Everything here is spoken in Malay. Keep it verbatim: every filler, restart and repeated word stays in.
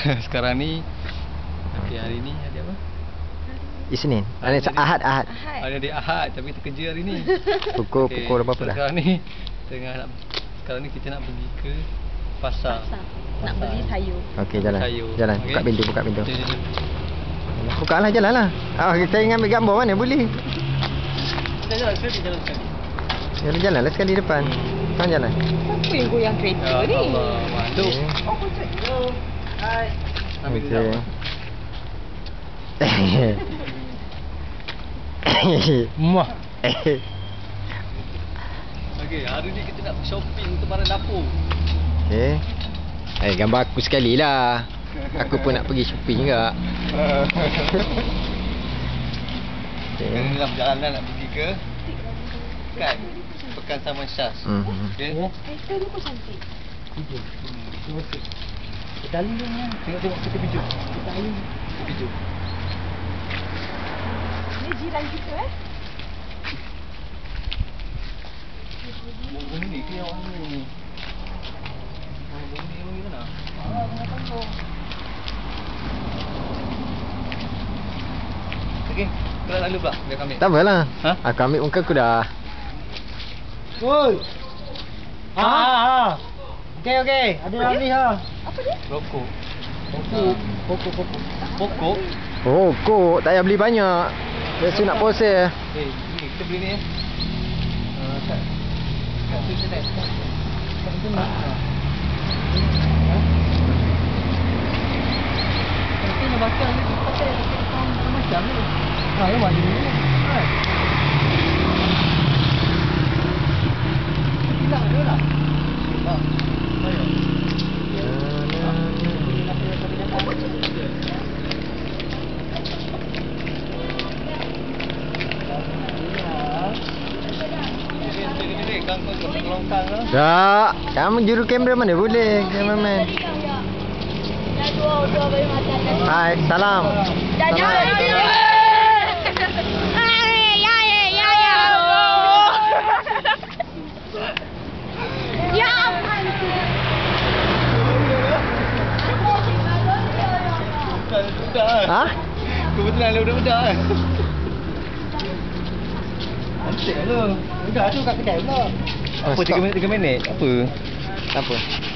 Sekarang ni okay, hari ni hari apa? Isnin. Hari Ahad, Ahad. Hari hari Ahad tapi terkerja hari ni. Pukul okay. pukul berapa dah? Sekarang ni tengah nak sekarang ni kita nak pergi ke pasar. Pasar. Nak beli sayur. Okey, jalan. Sayur. Jalan. Okay. Buka pintu, buka pintu. Jom, jom, jom. Buka lah, jalan lah. Ah, saya ingin ambil gambar mana boleh. Kita jalan sekali, jalan sekali. Jalan jalan lah sekali depan. Kan jalan. Siapa yang goyang kereta Ya ni? Allah, makhluk. Oh, kocok. Hai. Ambil Okey. dulu. Muah. Okey, hari ni kita nak shopping untuk barang dapur. Okey. Eh, gambar aku sekali lah. Aku pun nak pergi shopping juga. Okay. Kita dalam perjalanan nak pergi ke kan Pekan Taman Syas. Hmm. Okey. Eh, tadi pun cantik. Hijau. Tengok sikit. Tali dia ni. Tengok-tengok kita hijau. Tali hijau. Ni jiran kita eh. Bung ni ke yang warna ni? Ah, bung ni bung ni mana? Ah, tengah tengok. Okey, kita nak lalu pula. Biar kami. Tak apalah. Ha? Aku ambil muka aku dah. Oi. Ha ha ha. Okey okey, ada dah ni ha. Apa dia? Rokok. Pokok, pokok, pokok. Pokok. Oh, kok tak payah beli banyak. Biasa nak puasa. Eh, ni kita beli ni. Ah, kat. Kat tu internet. Kat internet. Nanti nak baca ni pakai macam ni. Ha, yang mana ni? Ha. Tidak ada lah. Ha. Ayo. Tak, kamu juru kamera mana boleh, cameraman. Hai, salam. Salam. Ha? Kebetulan ada budak-budak kan. Cantik tu. Enggak tu kat kedai pula. Apa tiga minit tiga minit? Apa? Apa?